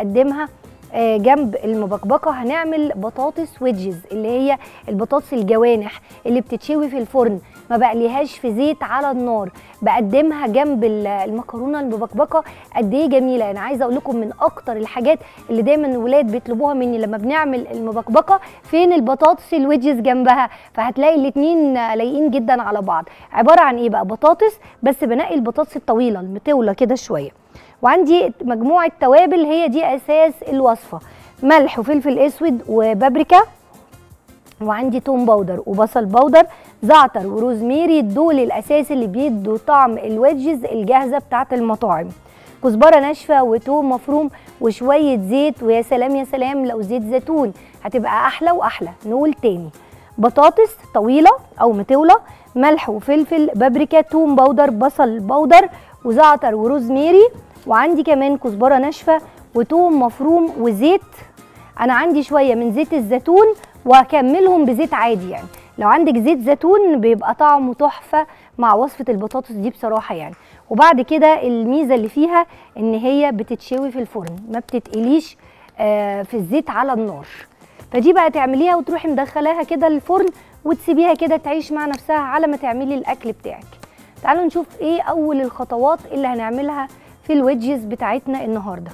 بنقدمها جنب المبكبكه. هنعمل بطاطس ويدجز اللي هي البطاطس الجوانح اللي بتتشوي في الفرن، ما بقليهاش في زيت على النار، بقدمها جنب المكرونه المبكبكه. قد ايه جميله. انا عايزه اقول لكم من اكتر الحاجات اللي دايما الولاد بيطلبوها مني لما بنعمل المبكبكه، فين البطاطس الويدجز جنبها. فهتلاقي الاثنين لايقين جدا على بعض. عباره عن ايه بقى؟ بطاطس، بس بنقي البطاطس الطويله المطوله كده شويه. وعندي مجموعه توابل هي دي اساس الوصفه، ملح وفلفل اسود وبابريكا، وعندي توم باودر وبصل باودر، زعتر وروزميري. دول الاساس اللي بيدوا طعم الويدجز الجاهزه بتاعه المطاعم. كزبره ناشفه وتوم مفروم وشويه زيت، ويا سلام يا سلام لو زيت زيتون هتبقى احلى واحلى. نقول تاني: بطاطس طويله او مطوله، ملح وفلفل، بابريكا، توم باودر، بصل باودر، وزعتر وروزميري، وعندي كمان كزبره ناشفه وتوم مفروم وزيت. انا عندي شويه من زيت الزيتون وهكملهم بزيت عادي، يعني لو عندك زيت زيتون بيبقى طعمه تحفه مع وصفه البطاطس دي بصراحه يعني. وبعد كده الميزه اللي فيها ان هي بتتشوي في الفرن، ما بتتقليش في الزيت على النار. فدي بقى تعمليها وتروحي مدخلاها كده الفرن وتسيبيها كده تعيش مع نفسها على ما تعملي الاكل بتاعك. تعالوا نشوف ايه اول الخطوات اللي هنعملها في الويدجز بتاعتنا النهارده.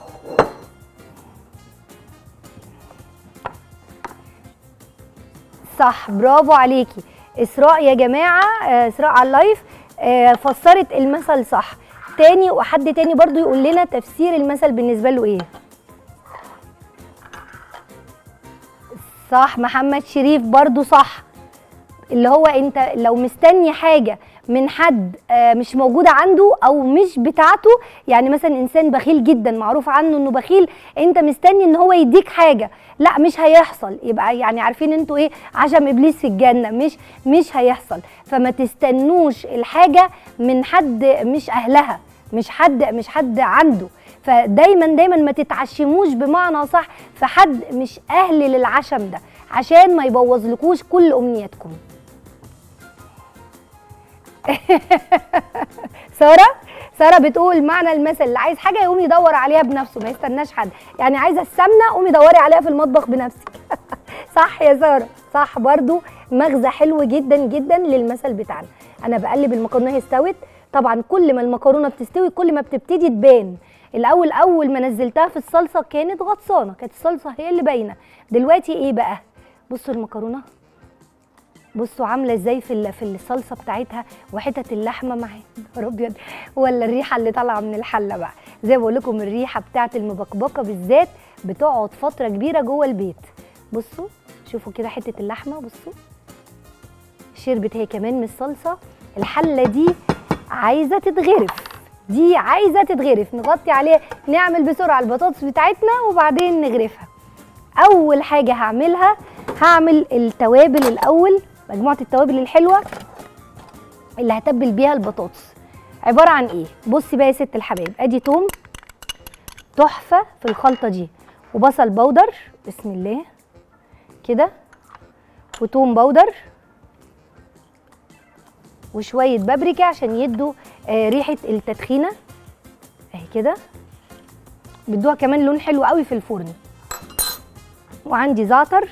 صح، برافو عليكي اسراء يا جماعه. اسراء على اللايف فسرت المثل صح. تاني وحد تاني برضو يقول لنا تفسير المثل بالنسبه له ايه. صح، محمد شريف برضو صح، اللي هو انت لو مستني حاجه من حد مش موجوده عنده او مش بتاعته، يعني مثلا انسان بخيل جدا معروف عنه انه بخيل، انت مستني ان هو يديك حاجه، لا مش هيحصل. يبقى يعني عارفين انتوا ايه عشم ابليس في الجنه، مش هيحصل. فما تستنوش الحاجه من حد مش اهلها، مش حد عنده. فدايما دايما ما تتعشموش بمعنى صح في حد مش اهل للعشم ده، عشان ما يبوظلكوش كل امنياتكم. ساره بتقول معنى المثل اللي عايز حاجه يقوم يدور عليها بنفسه، ما يستناش حد. يعني عايزه السمنه قومي دوري عليها في المطبخ بنفسك. صح يا ساره، صح برضو، مغزى حلو جدا جدا للمثل بتاعنا. انا بقلب المكرونه هي استوت. طبعا كل ما المكرونه بتستوي كل ما بتبتدي تبان. اول ما نزلتها في الصلصه كانت غطسانه، كانت الصلصه هي اللي باينه. دلوقتي ايه بقى؟ بصوا المكرونه، بصوا عامله ازاي في الصلصه بتاعتها، وحتت اللحمه معاها. يا ابيض، ولا الريحه اللي طالعه من الحله بقى. زي ما بقول لكم الريحه بتاعت المبكبكه بالذات بتقعد فتره كبيره جوه البيت. بصوا شوفوا كده حته اللحمه، بصوا شربت هي كمان من الصلصه. الحله دي عايزه تتغرف، دي عايزه تتغرف. نغطي عليها، نعمل بسرعه البطاطس بتاعتنا وبعدين نغرفها. اول حاجه هعملها، هعمل التوابل الاول، مجموعه التوابل الحلوه اللي هتبل بيها البطاطس. عباره عن ايه؟ بصي بقى يا ست الحبايب، ادي توم تحفه في الخلطه دي، وبصل بودر بسم الله كده، وتوم بودر، وشويه بابريكا عشان يدوا ريحه التدخينه اهي كده، بيدوها كمان لون حلو قوي في الفرن. وعندي زعتر،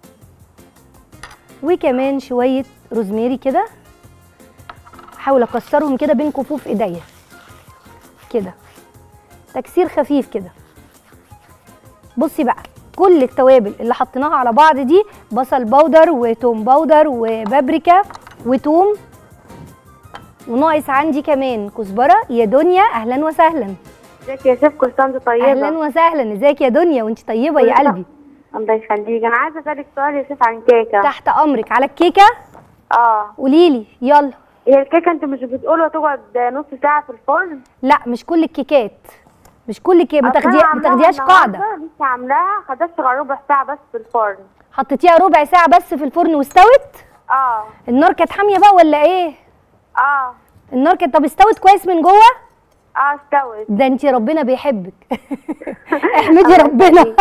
وكمان شويه روزميري كده، احاول اكسرهم كده بين كفوف ايديا كده، تكسير خفيف كده. بصي بقى كل التوابل اللي حطيناها على بعض دي، بصل باودر وتوم باودر وبابريكا وتوم، وناقص عندي كمان كزبره. يا دنيا اهلا وسهلا. ازيك يا شيف؟ كل سنه وانت طيبه. اهلا وسهلا، ازيك يا دنيا وانت طيبه يا قلبي. الله يخليك. انا عايزه اسالك سؤال يا شيف عن كيكه. تحت امرك. على الكيكه؟ قولي لي يلا. هي الكيكه انت مش بتقولوا تقعد نص ساعه في الفرن؟ لا مش كل الكيكات، مش كل كيكه، ما تاخديهاش قاعده. لسه عاملاها خدتش غير ربع ساعه بس في الفرن. حطيتيها ربع ساعه بس في الفرن واستوت؟ النار كانت حاميه بقى ولا ايه؟ النار كانت، طب استوت كويس من جوه؟ استوت. ده انتي ربنا بيحبك. احمدي ربنا.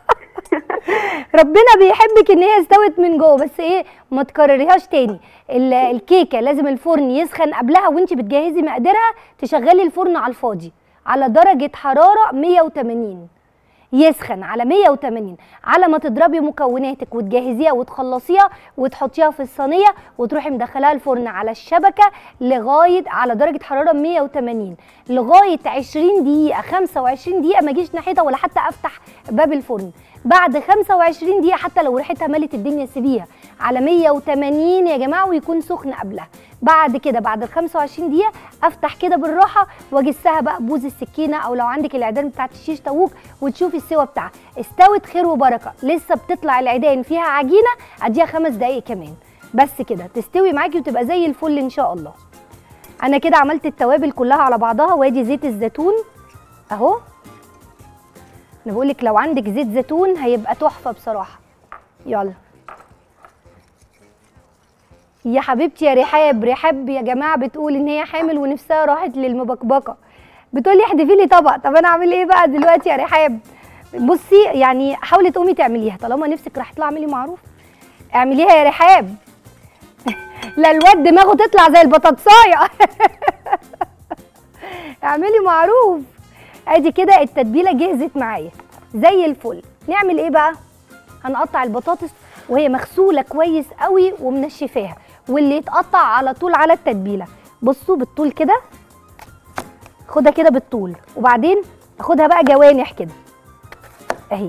ربنا بيحبك ان هي استوت من جوه، بس ايه ما تكرريهاش تاني. الكيكه لازم الفرن يسخن قبلها، وانتي بتجهزي مقاديرها تشغلي الفرن على الفاضي على درجه حراره 180. يسخن على 180 على ما تضربي مكوناتك وتجهزيها وتخلصيها وتحطيها في الصينيه وتروحي مدخلاها الفرن على الشبكه لغايه على درجه حراره 180 لغايه 20 دقيقه 25 دقيقه ما اجيش ناحيتها ولا حتى افتح باب الفرن. بعد 25 دقيقه حتى لو ريحتها ملت الدنيا سيبيها على 180 يا جماعه ويكون سخن قبلها. بعد كده بعد ال 25 دقيقه افتح كده بالراحه واجسها بقى ببوز السكينه او لو عندك العيدان بتاعت الشيش طاووق وتشوفي السوا بتاعها. استوت خير وبركه، لسه بتطلع العيدان فيها عجينه اديها 5 دقايق كمان بس كده تستوي معاكي وتبقى زي الفل ان شاء الله. انا كده عملت التوابل كلها على بعضها وادي زيت الزيتون اهو. انا بقول لك لو عندك زيت زيتون هيبقى تحفه بصراحه. يلا يا حبيبتي يا رحاب. رحاب يا جماعه بتقول ان هي حامل ونفسها راحت للمبكبكه، بتقول لي احذفي لي طبق. طب انا اعمل ايه بقى دلوقتي يا رحاب؟ بصي يعني حاولي تقومي تعمليها طالما نفسك راحت لها، اعملي معروف اعمليها يا رحاب. لا الواد دماغه تطلع زي البطاطسايه. اعملي معروف. ادي كده التتبيله جهزت معايا زي الفل. نعمل ايه بقى؟ هنقطع البطاطس وهي مغسوله كويس قوي ومنشفاها واللي يتقطع على طول على التتبيله. بصوا بالطول كده، خدها كده بالطول وبعدين اخدها بقى جوانح كده اهي.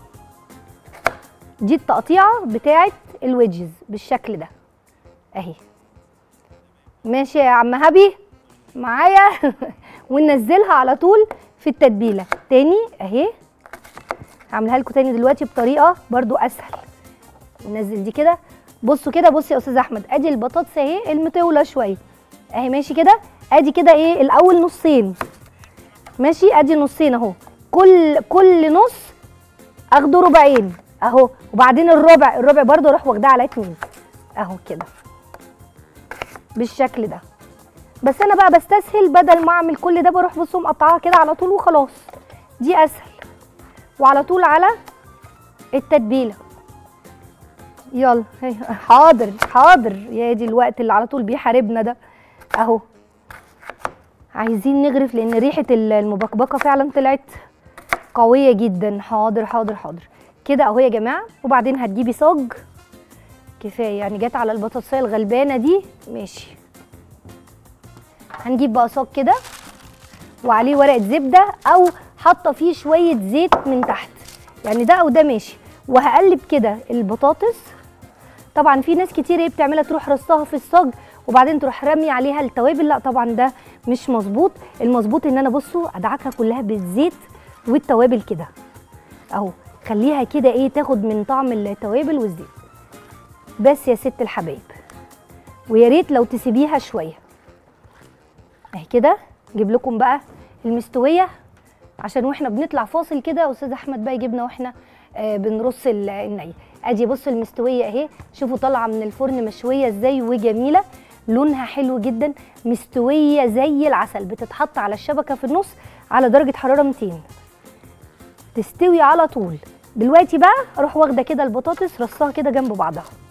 دي التقطيعه بتاعه الويدجز بالشكل ده اهي. ماشي يا عم هبي معايا. وننزلها على طول في التتبيله تاني اهي. هعملها لكم تاني دلوقتي بطريقه برضو اسهل. ننزل دي كده. بصوا كده، بصي يا استاذ احمد ادي البطاطس اهي المطوله شويه اهي ماشي كده. ادي كده ايه الاول نصين ماشي، ادي نصين اهو. كل نص اخده ربعين اهو، وبعدين الربع برضو اروح واخداه على 2 اهو كده بالشكل ده. بس انا بقى بستسهل بدل ما اعمل كل ده بروح بصوا مقطعاها كده على طول وخلاص. دي اسهل وعلى طول على التتبيله. يلا حاضر حاضر يا دي الوقت اللي على طول بيحاربنا ده اهو. عايزين نغرف لان ريحه المبكبكه فعلا طلعت قويه جدا. حاضر حاضر حاضر كده اهو يا جماعه. وبعدين هتجيبي صاج كفايه يعني جت على البطاطسيه الغلبانه دي ماشي. هنجيب بقى صاج كده وعليه ورقه زبده او حاطه فيه شويه زيت من تحت يعني ده او ده ماشي. وهقلب كده البطاطس. طبعا في ناس كتير ايه بتعملها تروح رصاها في الصاج وبعدين تروح رامي عليها التوابل، لا طبعا ده مش مظبوط. المظبوط ان انا بصوا ادعكها كلها بالزيت والتوابل كده اهو. خليها كده ايه تاخد من طعم التوابل والزيت بس يا ست الحبايب. ويا ريت لو تسيبيها شويه اهي كده. نجيب لكم بقى المستويه عشان واحنا بنطلع فاصل كده استاذ احمد بقى يجيبنا واحنا بنرص الني. ادي بصوا المستويه اهي، شوفوا طالعه من الفرن مشويه ازاي وجميله، لونها حلو جدا، مستويه زي العسل. بتتحط على الشبكه في النص على درجه حراره 200 تستوي على طول. دلوقتي بقى اروح واخده كده البطاطس رصاها كده جنب بعضها